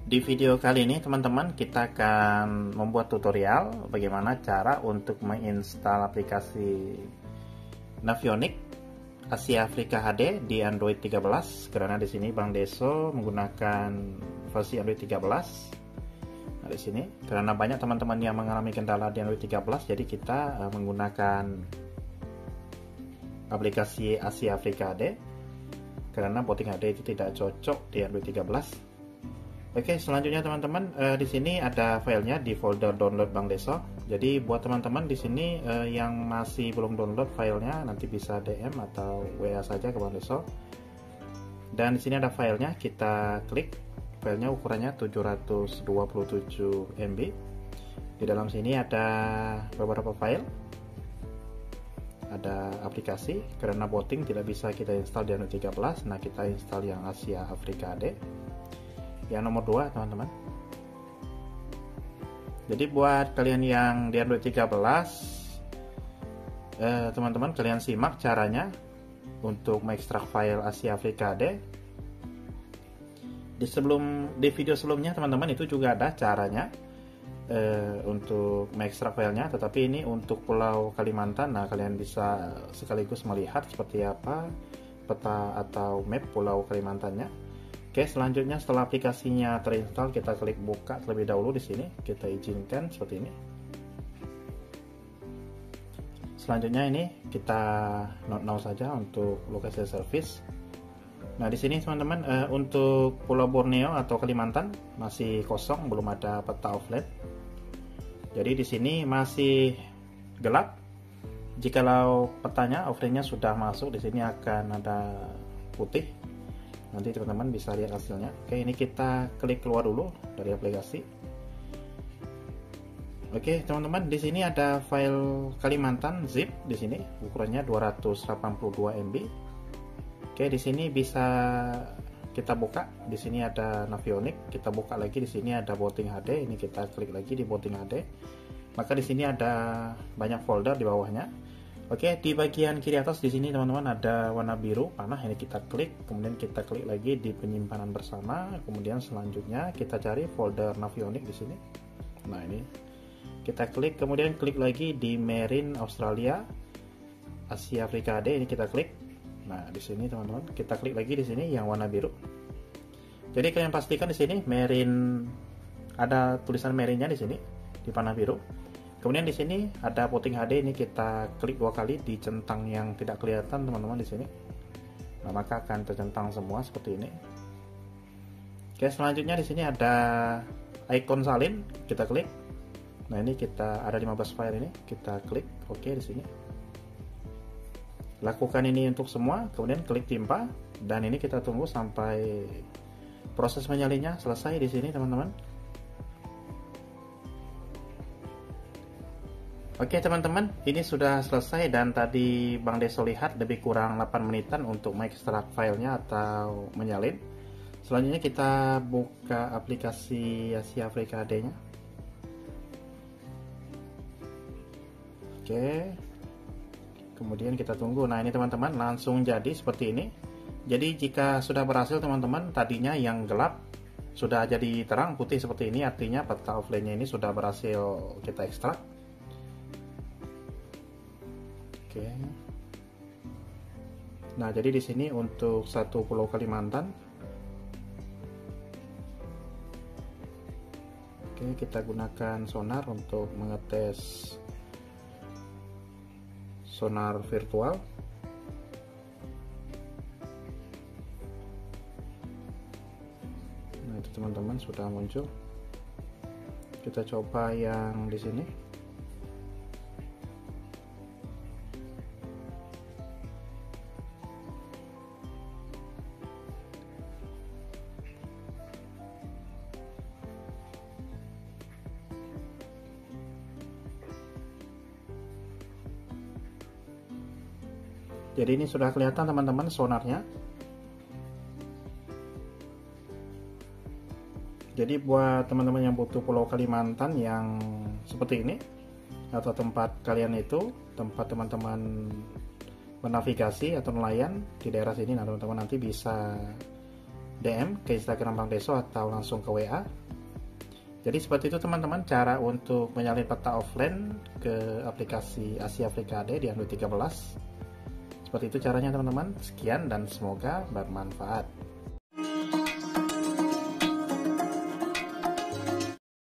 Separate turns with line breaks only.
Di video kali ini teman-teman kita akan membuat tutorial bagaimana cara untuk menginstal aplikasi Navionics Asia Afrika HD di Android 13, karena di sini Bang Deso menggunakan versi Android 13. Nah, di sini karena banyak teman-teman yang mengalami kendala di Android 13, jadi kita menggunakan aplikasi Asia Afrika HD karena booting HD itu tidak cocok di Android 13. Oke, selanjutnya teman-teman, di sini ada filenya di folder download Bang Deso. Jadi buat teman-teman di sini yang masih belum download filenya, nanti bisa DM atau WA saja ke Bang Deso. Dan di sini ada filenya, kita klik. Filenya ukurannya 727 MB. Di dalam sini ada beberapa file. Ada aplikasi, karena booting tidak bisa kita install di Android 13. Nah, kita install yang Asia Afrika HD. Yang nomor 2 teman-teman. Jadi buat kalian yang di Android 13, teman-teman kalian simak caranya untuk mengekstrak file Asia Afrika HD. Di video sebelumnya teman-teman itu juga ada caranya untuk mengekstrak filenya, tetapi ini untuk Pulau Kalimantan. Nah, kalian bisa sekaligus melihat seperti apa peta atau map Pulau Kalimantannya. Oke, selanjutnya setelah aplikasinya terinstall, kita klik buka terlebih dahulu di sini. Kita izinkan seperti ini. Selanjutnya ini kita not now saja untuk lokasi service. Nah, di sini teman-teman untuk Pulau Borneo atau Kalimantan masih kosong, belum ada peta offline. Jadi di sini masih gelap. Jikalau petanya offline-nya sudah masuk, di sini akan ada putih. Nanti teman-teman bisa lihat hasilnya. Oke, ini kita klik keluar dulu dari aplikasi. Oke, teman-teman, di sini ada file Kalimantan zip di sini, ukurannya 282 MB. Oke, di sini bisa kita buka. Di sini ada Navionics, kita buka lagi. Di sini ada booting HD. Ini kita klik lagi di booting HD. Maka di sini ada banyak folder di bawahnya. Oke, di bagian kiri atas di sini teman-teman ada warna biru panah. Ini kita klik, kemudian kita klik lagi di penyimpanan bersama. Kemudian selanjutnya kita cari folder Navionics di sini. Nah, ini kita klik, kemudian klik lagi di Marine Australia Asia Afrika HD. Ini kita klik. Nah, di sini teman-teman kita klik lagi di sini yang warna biru. Jadi kalian pastikan di sini Marine, ada tulisan Marine-nya di sini di panah biru. Kemudian di sini ada booting HD, ini kita klik 2 kali di centang yang tidak kelihatan teman-teman di sini. Nah, maka akan tercentang semua seperti ini. Oke, selanjutnya di sini ada icon salin, kita klik. Nah, ini kita ada 15 file ini, kita klik oke di sini. Lakukan ini untuk semua, kemudian klik timpa, dan ini kita tunggu sampai proses menyalinnya selesai di sini teman-teman. Oke teman-teman, ini sudah selesai dan tadi Bang Deso lihat lebih kurang 8 menitan untuk mengekstrak filenya atau menyalin. Selanjutnya kita buka aplikasi Asia Afrika HD-nya. Oke, kemudian kita tunggu. Nah, ini teman-teman langsung jadi seperti ini. Jadi jika sudah berhasil teman-teman, tadinya yang gelap sudah jadi terang putih seperti ini, artinya peta offline-nya ini sudah berhasil kita ekstrak. Oke. Nah, jadi di sini untuk satu Pulau Kalimantan. Oke, kita gunakan sonar untuk mengetes sonar virtual. Nah, itu teman-teman sudah muncul. Kita coba yang di sini. Jadi ini sudah kelihatan teman-teman sonarnya. Jadi buat teman-teman yang butuh Pulau Kalimantan yang seperti ini, atau tempat kalian itu, tempat teman-teman bernavigasi atau nelayan di daerah sini, nah teman-teman nanti bisa DM ke Instagram Bang Deso atau langsung ke WA. Jadi seperti itu teman-teman cara untuk menyalin peta offline ke aplikasi Asia Afrika AD di Android 13. Seperti itu caranya teman-teman. Sekian dan semoga bermanfaat.